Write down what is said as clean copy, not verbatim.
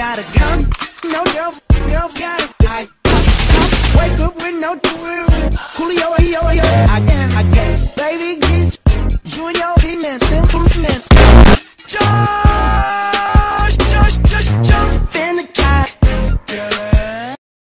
got a gun. No girls got a I wake up with no Coolio, I